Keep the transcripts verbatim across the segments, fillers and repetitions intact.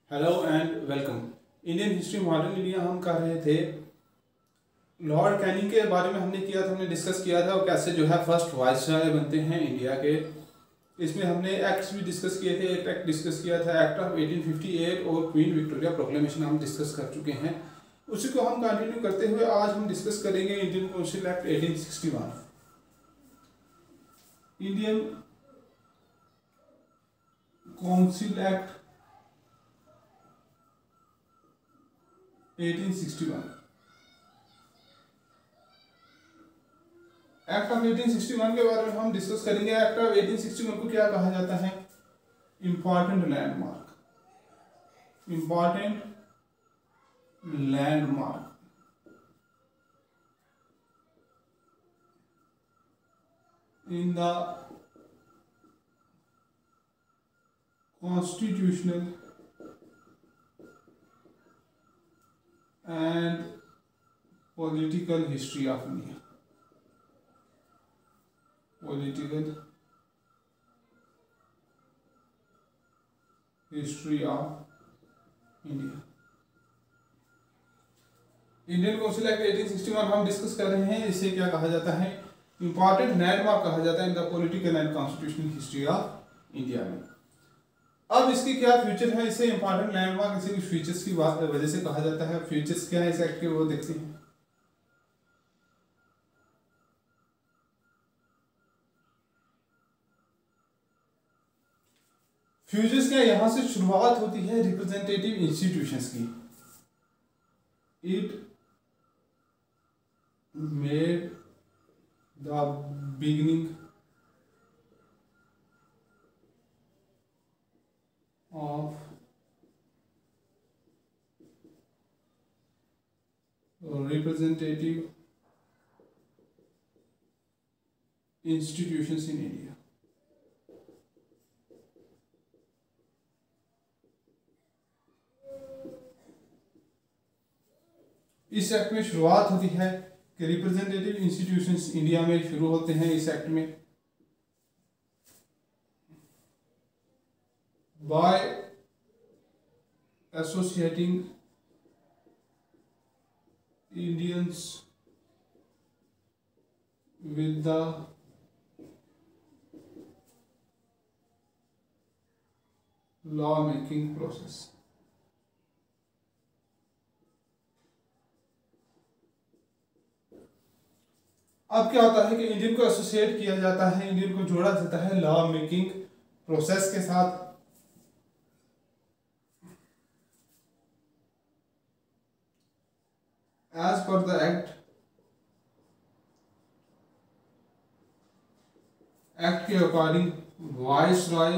Hello and welcome. Indian history modern India हम कर रहे थे। लॉर्ड कैनिंग के बारे में हमने किया था, हमने डिस्कस किया था और कैसे जो है फर्स्ट वाइसरॉय बनते हैं इंडिया के। इसमें हमने एक्ट्स भी डिस्कस किए थे। एक एक्ट डिस्कस किया था act of eighteen fifty eight और क्वीन विक्टोरिया प्रोक्लेमेशन हम डिस्कस कर चुके हैं। उसी को हम कंटिन्यू करते हुए आज हम डिस्कस करेंगे Indian council act eighteen sixty one. Indian council act eighteen sixty one. Act of eighteen sixty one के बारे में हम डिस्कस करेंगे। Act of eighteen sixty one को क्या कहा जाता है? Important landmark. Important landmark in the constitutional and political history of India. Political history of India. Indian council act eighteen sixty one हम डिस्कस कर रहे हैं। इसे क्या कहा जाता है? इंपॉर्टेंट लैंडमार्क कहा जाता है in the political and constitutional history of India में। अब इसकी क्या फ्यूचर है? इसे इंपॉर्टेंट लैंडमार्क इसे कुछ फीचर्स की वजह से कहा जाता है। फीचर्स क्या है इस एक्ट के, वो देखते हैं। फ्यूचर्स क्या, यहां से शुरुआत होती है रिप्रेजेंटेटिव इंस्टीट्यूशंस की। It made the beginning of representative institutions in India. इस एक्ट में शुरुआत होती है कि रिप्रेजेंटेटिव इंस्टीट्यूशंस इंडिया में शुरू होते हैं। इस एक्ट में by associating Indians with the law making process. अब क्या होता है कि इंडियन को एसोसिएट किया जाता है, इंडियन को जोड़ा जाता है लॉ मेकिंग प्रोसेस के साथ। As per the act, act के according viceroy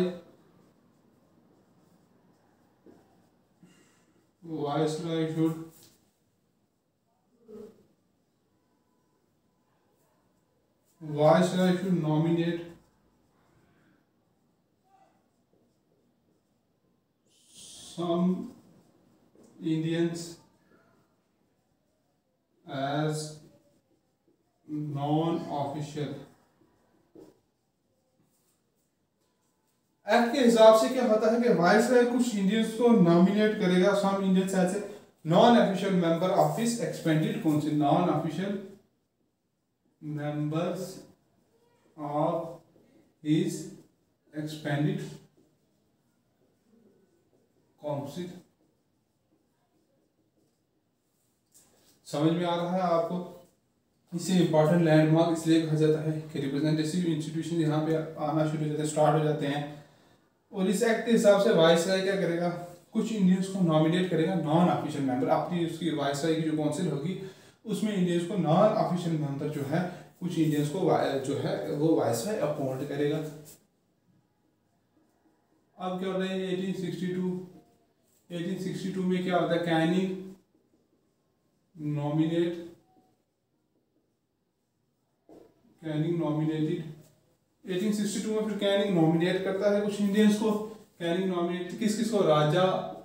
viceroy should viceroy should nominate some Indians as non-official। Act के हिसाब से क्या होता है कि वाइसरॉय कुछ इंडियंस को नॉमिनेट करेगा, some Indians as a non official member of his expanded council. Non official members of his expanded council. समझ में आ रहा है आपको? इसे इंपॉर्टेंट लैंडमार्क इसलिए कहा जाता है कि रिप्रेजेंटेटिव इंस्टीट्यूशन यहाँ पे आना शुरू हो जाते हैं, स्टार्ट हो जाते हैं। और इस एक्ट के हिसाब से वाइसरॉय क्या करेगा? कुछ इंडियंस को नॉमिनेट करेगा नॉन ऑफिशियल मेंबर। अपनी उसकी वाइसरॉय की जो काउंसिल होगी उसमें इंडियंस को नॉन ऑफिशियल मेंबर जो है कुछ इंडियंस को जो है वो वाइसरॉय अपॉइंट करेगा। अब क्या होता है eighteen sixty two eighteen sixty two में क्या होता है? Canning nominate Canning nominated eighteen sixty two में फिर कैनिंग नॉमिनेट करता है कुछ इंडियंस को। कैनिंग नॉमिनेट किस किस को? Raja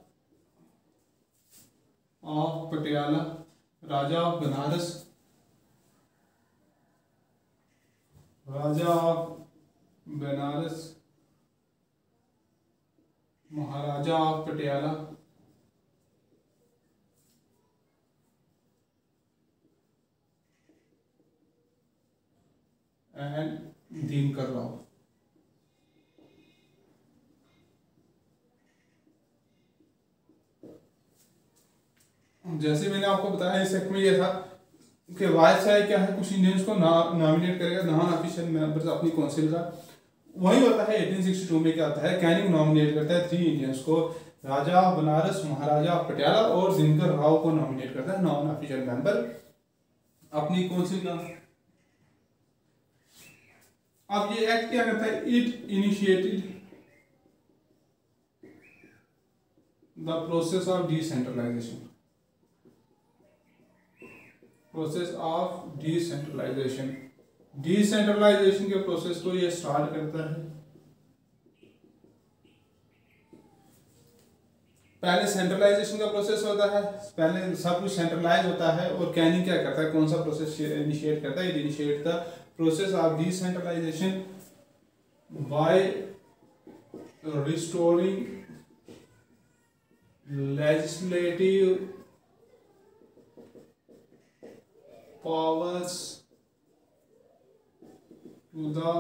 of Patiala, Raja of Banaras, Raja of Banaras, Maharaja of Patiala and Dinkar Rao. जैसे मैंने आपको बताया इस एक्ट में यह था कि वायसराय क्या है, कुछ इंडियंस को नॉमिनेट करेगा नॉन ऑफिशियल मेंबर्स अपनी काउंसिल का। वही होता है अठारह सौ बासठ में क्या होता है, कैनिंग नॉमिनेट करता है थ्री इंडियंस को, राजा बनारस, महाराजा पटियाला और दिनकर राव को नॉमिनेट करता है नॉन ऑफिशियल मेंबर अपनी काउंसिल का। अब ये एक्ट क्या करता है, it initiated the process of decentralisation, process of decentralisation, decentralisation के प्रोसेस को ये स्टार्ट करता है। पहले सेंट्रलाइजेशन का प्रोसेस होता है, पहले सब कुछ सेंट्रलाइज होता है, और कैनिंग क्या करता है, कौन सा प्रोसेस इनिशिएट करता है, initiate the process of decentralisation by restoring legislative powers to the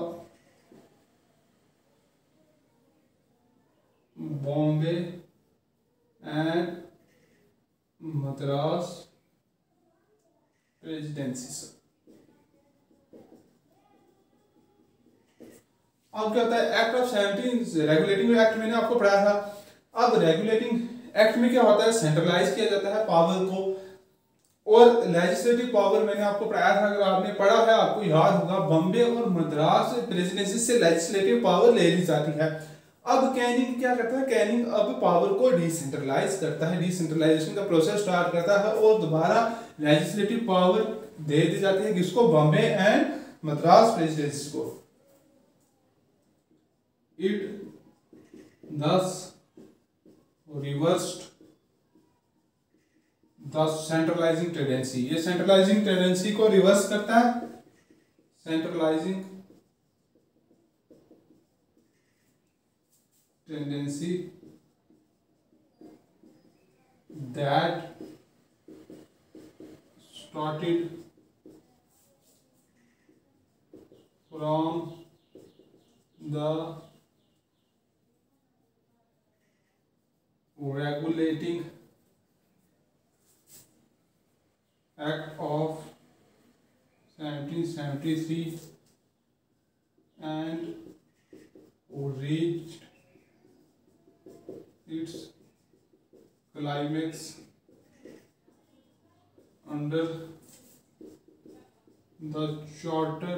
Bombay and Madras presidencies। अब क्या होता है, act of seventeen regulating act मैंने आपको पढ़ाया था। अब रेगुलेटिंग एक्ट में क्या होता है, सेंट्रलाइज किया जाता है पावर को, और लेजिस्लेटिव पावर मैंने आपको पढ़ाया था, अगर आपने पढ़ा है आपको याद होगा, बॉम्बे और मद्रास प्रेसिडेंसी से लेजिस्लेटिव पावर ले ली जाती है। अब कैनिंग क्या करता है, कैनिंग अब पावर को डिसेंट्रलाइज करता है, डिसेंट्रलाइजेशन का प्रोसेस स्टार्ट करता है, और दोबारा लेजिस्लेटिव पावर दे दी जाती है किसको, बॉम्बे एंड मद्रास प्रेसिडेंसी को। It thus reversed the centralising tendency, ये सेंट्रलाइजिंग टेंडेंसी को रिवर्स करता है, centralising tendency that started from the regulating Act of seventeen seventy-three and reached its climax under the Charter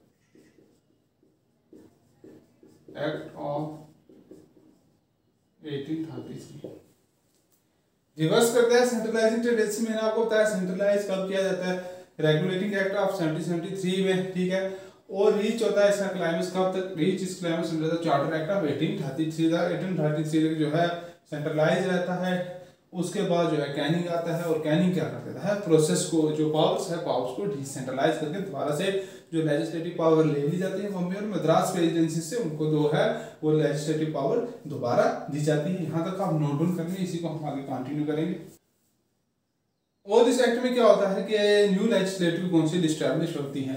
Act of eighteen thirty-three। Reverse करता है centralising tendency, मैंने आपको बताया centralise कब किया जाता है, regulating act of seventeen seventy three में, ठीक है, और रीच होता है इसका क्लाइमेक्स कब तक, reach its climax under the charter act of eighteen thirty three, eighteen thirty three तक जो है सेंट्रलाइज रहता है। उसके बाद जो है कैनिंग आता है, और कैनिंग क्या कर देता है, प्रोसेस को, जो पावर्स है पावर्स को डिसेंट्रलाइज करके दोबारा से जो लेजिस्लेटिव पावर ले ली जाती है बॉम्बे और मद्रास प्रेसिडेंसी से, उनको जो है वो लेजिस्लेटिव पावर दोबारा दी जाती है। यहाँ तक आप नोट डाउन करेंगे, इसी को हम आगे कंटिन्यू करेंगे। और इस एक्ट में क्या होता है कि न्यू लेजिस्लेटिव काउंसिल एस्टैब्लिश होती है।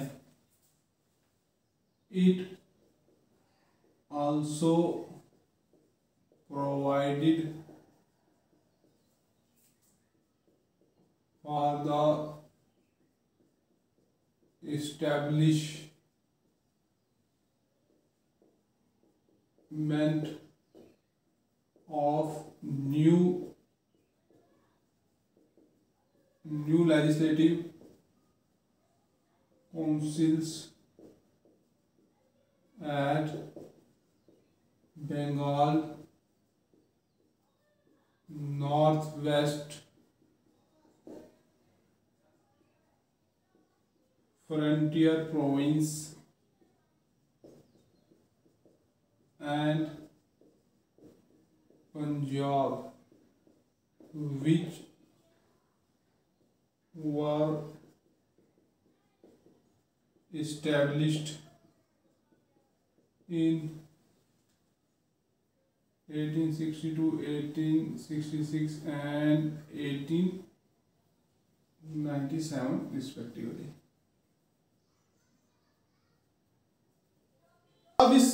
It also provided for the establishment of new new legislative councils at Bengal, Northwest Frontier Province and Punjab, which were established in eighteen sixty-two, eighteen sixty-six and eighteen ninety-seven respectively।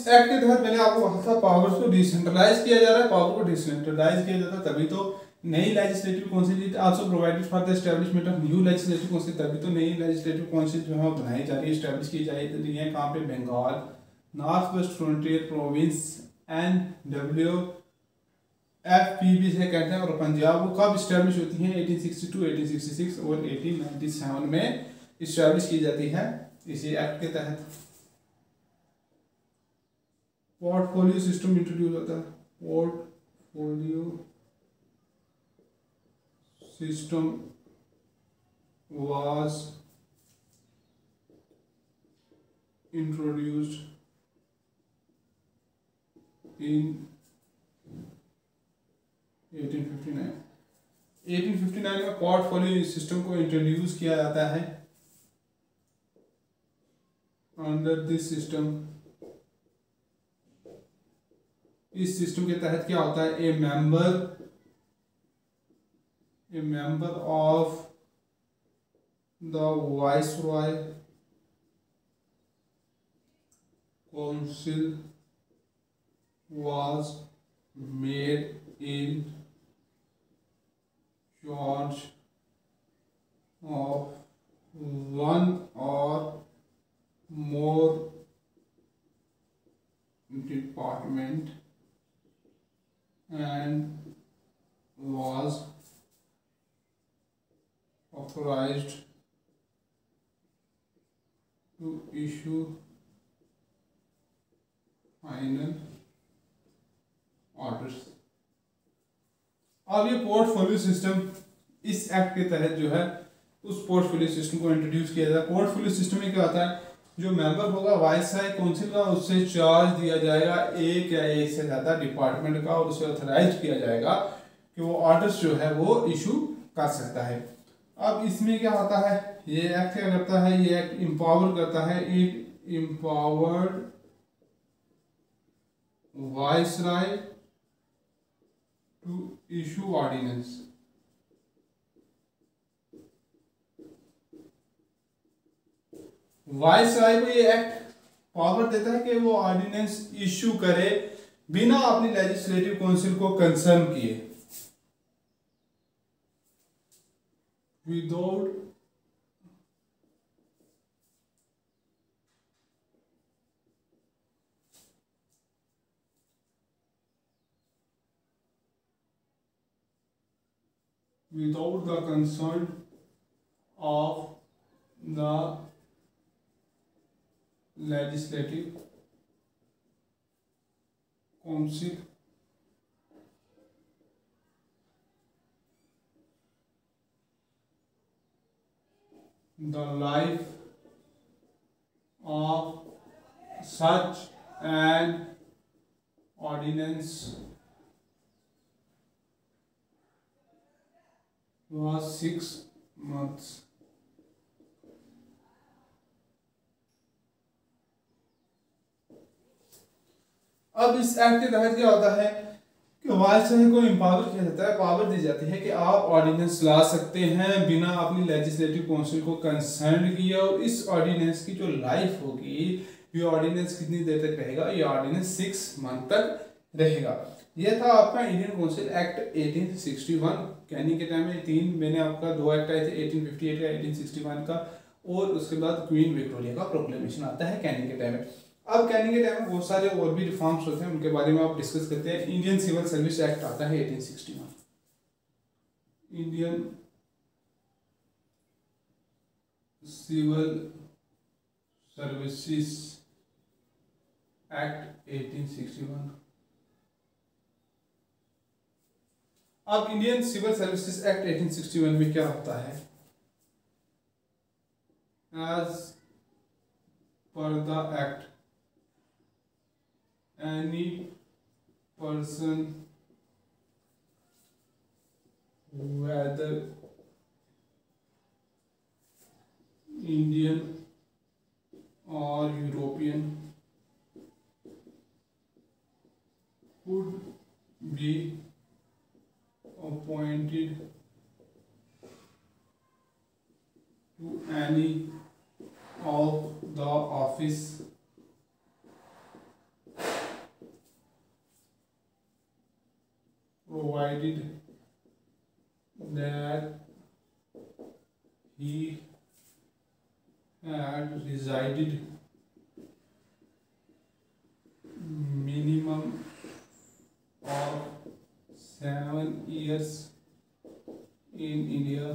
इस act के तहत मैंने आपको कहा था powers को decentralise किया जा रहा है, पावर को डिसेंट्रलाइज किया जाता है तभी तो नई legislative council it also provided for the establishment of new legislative council, तभी तो नई लेजिस्लेटिव काउंसिल जो है बनाई जा रही है, एस्टैब्लिश की जा रही है। कहाँ पे? Bengal, north west frontier province and W F P B से कहते हैं। और पंजाब वो कब इस्टेब्लिश होती हैं? Eighteen sixty two, eighteen sixty six और एटीन नाइंटी सेवन में इस्टेब्लिश की जाती है इसी एक्ट के तहत। पोर्टफोलियो सिस्टम इंट्रोड्यूस होता है, portfolio system was introduced in eighteen fifty nine. Eighteen fifty nine में पोर्टफोलियो सिस्टम को इंट्रोड्यूस किया जाता है। अंडर दिस सिस्टम, इस सिस्टम के तहत क्या होता है? A member a member of the viceroy council was made in charge of one or more department and was authorized to issue final orders. अब ये पोर्टफोलियो सिस्टम इस एक्ट के तहत जो है उस पोर्टफोलियो सिस्टम को इंट्रोड्यूस किया जाता है। पोर्टफोलियो सिस्टम में क्या होता है? जो मेंबर होगा वाइसराय काउंसिल का, उससे चार्ज दिया जाएगा एक या एक से ज़्यादा डिपार्टमेंट का और उसे ऑथराइज किया जाएगा कि वो ऑर्डर्स जो है वो इशू कर सकता है। अब इसमें क्या होता है? ये एक्ट क्या करता है? ये एक्ट इम्पावर करता है, it empowered viceroy to issue ordinance. Viceroy को ये एक्ट पावर देता है कि वो ऑर्डिनेंस इशू करे बिना अपनी लेजिस्लेटिव काउंसिल को कंसर्न किए, without without the consent of the legislative council the life of such an ordinance was six months। अब इस एक्ट के तहत क्या होता है कि वाइसराय को एम्पावर किया जाता है, पावर दी जाती है कि आप ऑर्डिनेंस ला सकते हैं बिना अपनी लेजिस्लेटिव काउंसिल को कंसर्न किया। और इस ऑर्डिनेंस की जो लाइफ होगी, ये ऑर्डिनेंस कितनी देर तक रहेगा? ये ऑर्डिनेंस सिक्स मंथ तक रहेगा। ये था आपका Indian council act eighteen sixty one. Canning के टाइम में तीन मैंने आपका दो एक्ट आए थे, एटीन फिफ्टी एट का, एटीन सिक्सटी वन का, और उसके बाद क्वीन विक्टोरिया का प्रोक्लेमेशन आता है कैनी के टाइम में। अब कैनी के टाइम में बहुत सारे और भी रिफॉर्म्स होते हैं, उनके बारे में आप डिस्कस करते हैं। इंडियन सिविल सर्विस एक्ट आता है eighteen sixty one, Indian civil services act eighteen sixty one. अब Indian civil services act eighteen sixty one में क्या होता है? As per the act any person whether Indian or European could be appointed to any of the office provided that he had resided minimum of seven years in India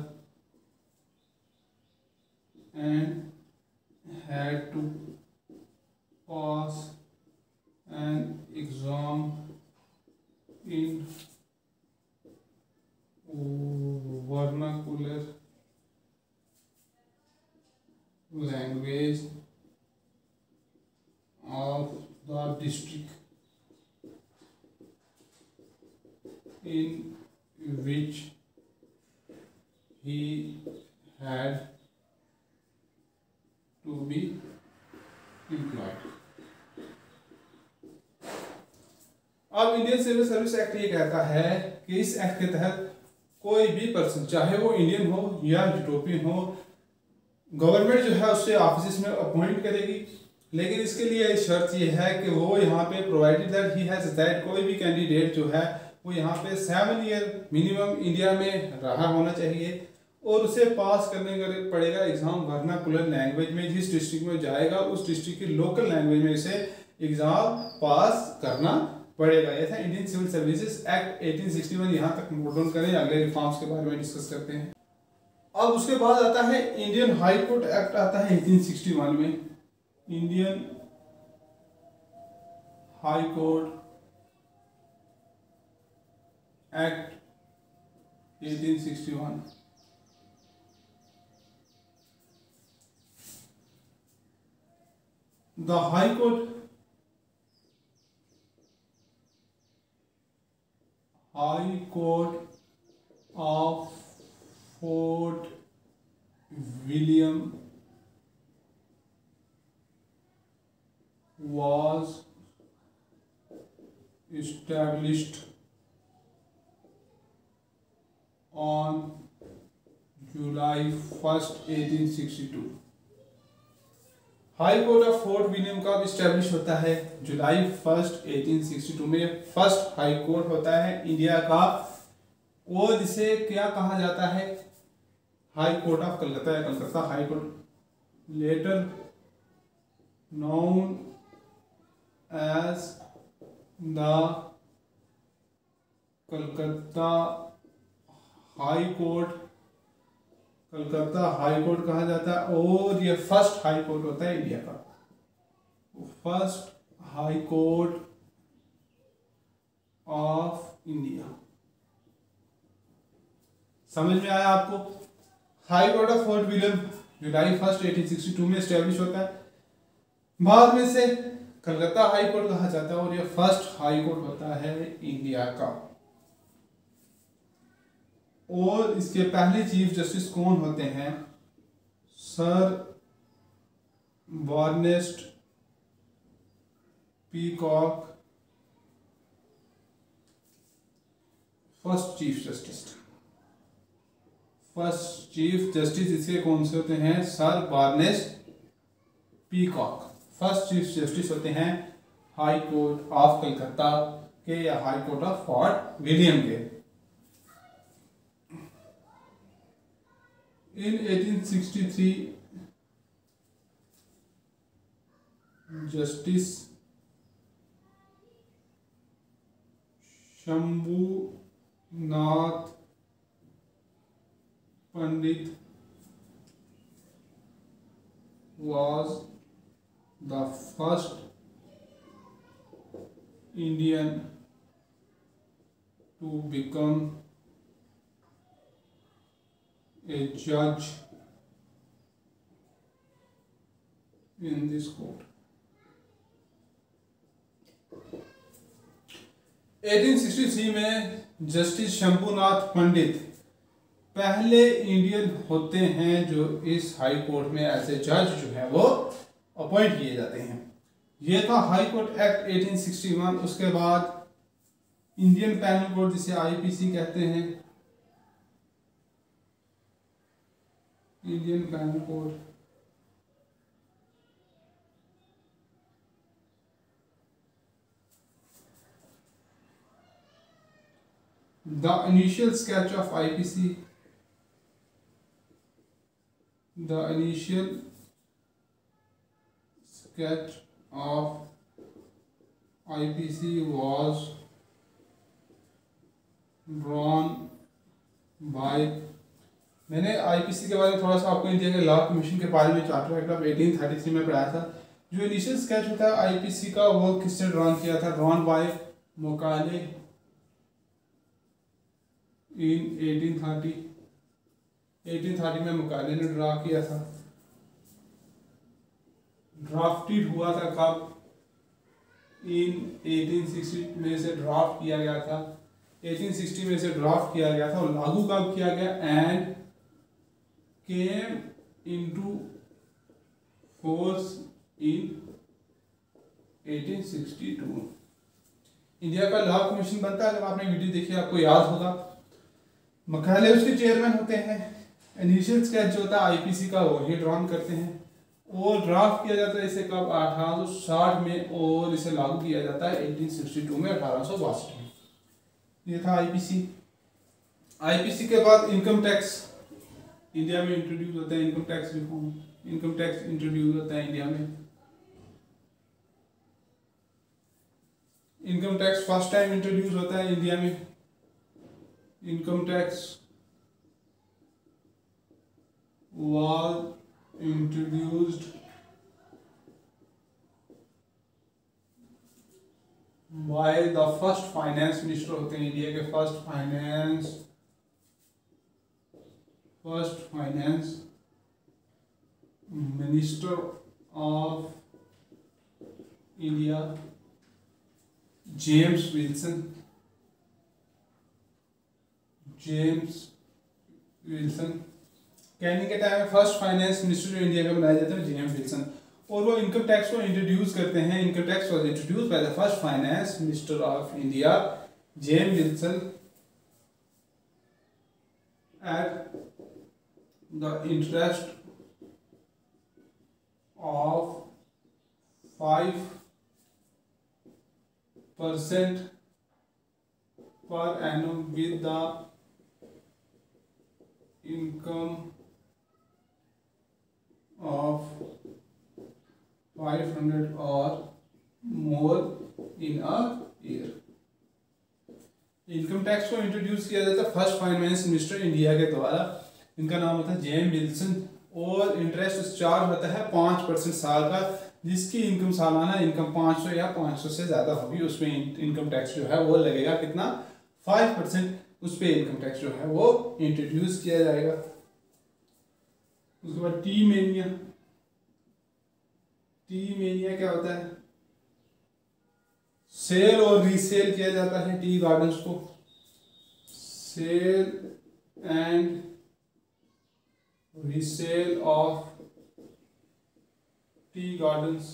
and had to pass an exam in vernacular language of the district in which he had to be employed. अब Indian civil service act ये कहता है कि इस act के तहत कोई भी पर्सन, चाहे वो इंडियन हो या यूरोपियन हो, गवर्नमेंट जो है उससे ऑफिस में अपॉइंट करेगी, लेकिन इसके लिए शर्त ये है कि वो यहाँ पे provided that he has that कोई भी कैंडिडेट जो है वो यहाँ पे सेवन ईयर मिनिमम इंडिया में रहा होना चाहिए और उसे पास करने का पड़ेगा एग्जाम वर्नाकुलर लैंग्वेज में। जिस डिस्ट्रिक्ट में जाएगा उस डिस्ट्रिक्ट की लोकल लैंग्वेज में इसे एग्जाम पास करना पड़ेगा। यह था इंडियन सिविल सर्विसेज एक्ट अठारह सौ इकसठ। यहाँ तक नोट डाउन करें, अगले रिफॉर्म्स के बारे में डिस्कस करते हैं। अब उसके बाद आता है इंडियन हाई कोर्ट एक्ट, आता है अठारह सौ इकसठ में। इंडियन हाई कोर्ट एक्ट अठारह सौ इकसठ the high court high court of Fort William was established on July first, eighteen sixty-two। High court of Fort William कब स्टैब्लिश होता है? जुलाई फर्स्ट अठारह सौ बासठ में फर्स्ट हाई कोर्ट होता है इंडिया का, वो जिसे क्या कहा जाता है? हाई कोर्ट ऑफ कलकत्ता या Calcutta high court, later known as the Calcutta high court, Calcutta high court कहा जाता है। और ये फर्स्ट हाई कोर्ट होता है इंडिया का, first high court of India. समझ में आया आपको? High court of Fort William July first अठारह सौ बासठ में स्टैब्लिश होता है, बाद में से कलकत्ता हाई कोर्ट कहा जाता है और ये फर्स्ट हाई कोर्ट होता है इंडिया का। और इसके पहले चीफ जस्टिस कौन होते हैं? Sir Warnest Peacock, first chief justice. First chief justice इसके कौन से होते हैं? Sir Warnest Peacock first chief justice होते हैं हाई कोर्ट ऑफ कलकत्ता के या high court of Fort William के। In eighteen sixty-three, Justice Shambhunath Pandit was the first Indian to become a judge in this court। अठारह सौ तिरसठ में justice Shambhunath पंडित पहले इंडियन होते हैं जो इस हाई कोर्ट में ऐसे जज जो है वो अपॉइंट किए जाते हैं। ये था हाई कोर्ट एक्ट अठारह सौ इकसठ। उसके बाद इंडियन पैनल कोड जिसे आईपीसी कहते हैं, Indian penal code The initial sketch of I P C, the initial sketch of I P C was drawn by, मैंने I P C के बारे में थोड़ा सा आपको इंडिया के लॉ कमीशन के बारे में charter act of eighteen thirty three में पढ़ाया था। जो इनिशियल स्केच होता है I P C का वो किसने ड्रॉन किया था? Drawn by Macaulay in eighteen thirty, eighteen thirty में मुकाले ने ड्रा किया था। ड्राफ्टेड हुआ था कब? इन एटीन सिक्सटी में से ड्राफ्ट किया गया था, एटीन सिक्सटी में से ड्राफ्ट किया गया था और लागू कब किया गया? And came into force in eighteen sixty two. India का लॉ कमीशन बनता है, जब आपने वीडियो देखी आपको याद होगा। मकाले उसके चेयरमैन होते हैं। इनिशियल स्केच जो होता है आईपीसी का वो ये ड्रॉन करते हैं और ड्राफ्ट किया जाता है इसे कब? अठारह सौ साठ में और इसे लागू किया जाता है एटीन सिक्सटी टू में, अठारह सौ बासठ में। ये था आईपीसी। आईपीसी के बाद इनकम टैक्स इंडिया में इंट्रोड्यूस होता है। Income tax reform, income tax introduce होता है इंडिया में। Income tax first time introduce होता है इंडिया में। Income tax was introduced by the first finance minister होते हैं इंडिया के first finance first finance minister of India James Wilson. James Wilson कहने के टाइम में फर्स्ट फाइनेंस मिनिस्टर जो इंडिया का बनाए जाते हैं जेम्स विल्सन, और वो इनकम टैक्स को इंट्रोड्यूस करते हैं। Income tax was introduce by the first finance minister of India James Wilson at the interest of five percent per annum with the income of five hundred or more in a year। Income tax को introduce किया जाता है first finance minister India के द्वारा। इनका नाम होता है जेम्स विल्सन और इंटरेस्ट चार्ज होता है पाँच परसेंट साल का, जिसकी इनकम सालाना इनकम पाँच सौ या पाँच सौ से ज़्यादा होगी उसमें इनकम टैक्स जो है वो लगेगा। कितना? फाइव परसेंट उस पर इनकम टैक्स जो है वो इंट्रोड्यूस किया जाएगा। उसके बाद टी मेनिया। टी मेनिया क्या होता है? सेल और रीसेल किया जाता है टी गार्डन्स को। Sale and resale of tea gardens.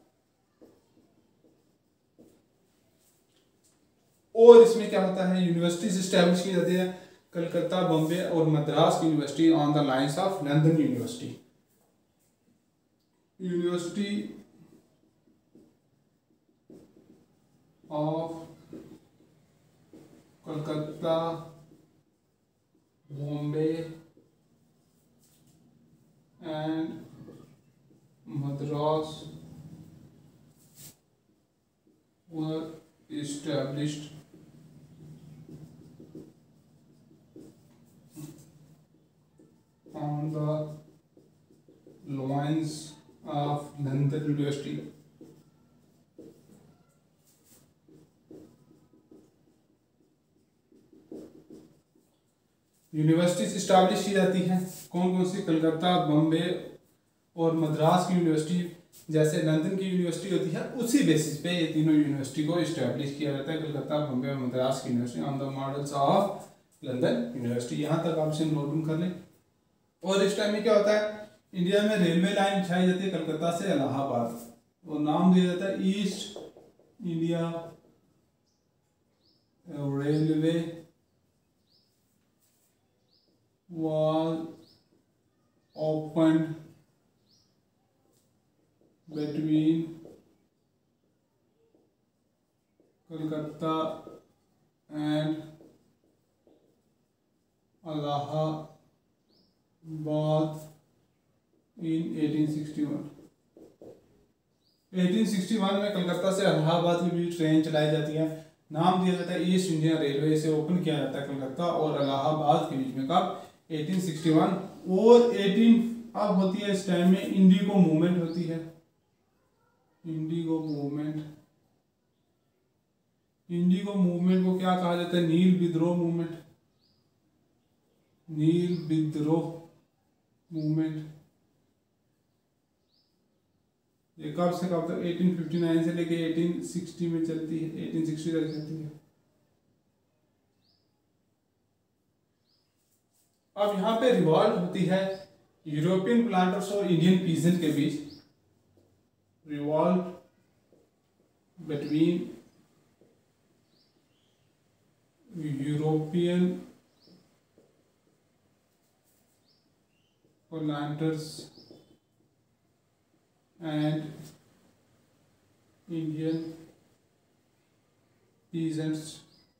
और इसमें क्या होता है? यूनिवर्सिटीज एस्टैब्लिश की जाती है, कलकत्ता, बॉम्बे और मद्रास की university on the lines of London university. University of Calcutta, Bombay and Madras were established on the loins of London University। Universities establish की जाती हैं कौन कौन सी? कलकत्ता, बॉम्बे और मद्रास की यूनिवर्सिटी, जैसे लंदन की यूनिवर्सिटी होती है उसी बेसिस पे ये तीनों यूनिवर्सिटी को इस्टेब्लिश किया जाता है। कलकत्ता, बॉम्बे और मद्रास की university on the models of London university. यहाँ तक आप इसे नोट डाउन कर लें। और इस टाइम में क्या होता है? इंडिया में रेलवे लाइन बिछाई जाती है कलकत्ता से इलाहाबाद, और नाम दिया जाता है east India railway was opened between Kolkata and Allahabad in eighteen sixty one. Eighteen sixty one में कलकत्ता से इलाहाबाद के बीच ट्रेन चलाई जाती है। नाम दिया जाता है ईस्ट इंडियन रेलवे से ओपन किया जाता है कलकत्ता और इलाहाबाद के बीच में कब? Eighteen sixty one. और एटीन अब होती है इस टाइम में इंडिगो मूवमेंट होती है। इंडिगो मूवमेंट, इंडिगो मूवमेंट को क्या कहा जाता है? नील विद्रोह मूवमेंट। नील विद्रोह मूवमेंट ये कब से कब तक? एटीन फिफ्टी नाइन से लेके एटीन सिक्सटी में चलती है, एटीन सिक्सटी तक चलती है। अब यहाँ पे रिवॉल्ट होती है यूरोपियन प्लांटर्स और इंडियन पीजेंट के बीच। Revolt between European planters and Indian peasants.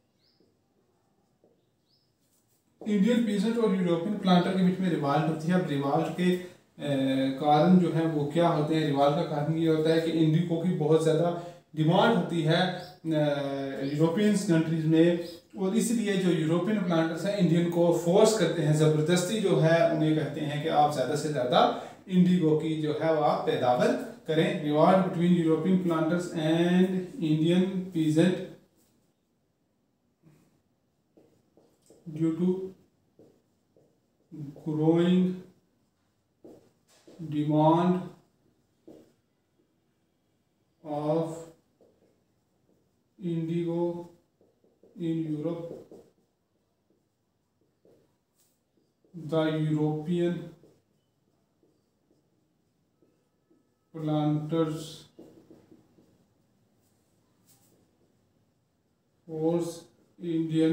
Indian peasant और यूरोपियन प्लांटर के बीच में रिवाल्ट होती है। अब रिवाल्ट के कारण जो है वो क्या होते हैं? रिवाल्ट का कारण ये होता है कि इंडिगो की बहुत ज़्यादा डिमांड होती है यूरोपियन कंट्रीज में, और इसलिए जो यूरोपियन प्लांटर्स हैं इंडियन को फोर्स करते हैं, ज़बरदस्ती जो है उन्हें कहते हैं कि आप ज़्यादा से ज़्यादा इंडिगो की जो है वो आप पैदावार करें। Revolt between European planters and Indian peasant due to growing demand of indigo in Europe, the European planters force Indian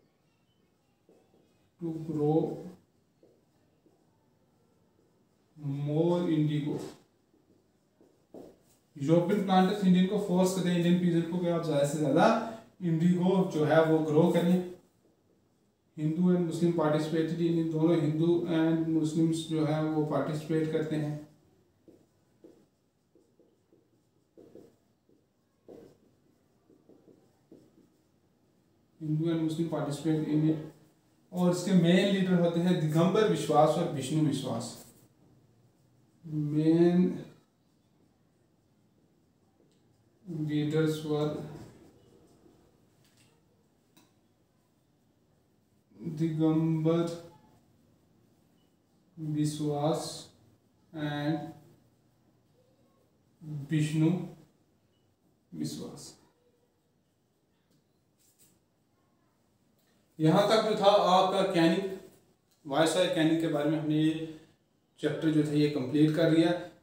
to grow more indigo। European planters Indian को फोर्स करते हैं, इंडियन पीजेंट को कि आप ज़्यादा से ज़्यादा इंडिगो जो है वो ग्रो करें। Hindu and Muslim participated in, दोनों हिंदू एंड मुस्लिम्स जो है वो पार्टिसिपेट करते हैं। Hindu and Muslim participate in it. और इसके मेन लीडर होते हैं दिगंबर विश्वास और विष्णु विश्वास। मेन लीडर्स वर दिगंबर विश्वास एंड विष्णु विश्वास। यहाँ तक जो था आपका कैनिंग, वायसराय कैनिंग के बारे में हमने ये चैप्टर जो था ये कंप्लीट कर लिया।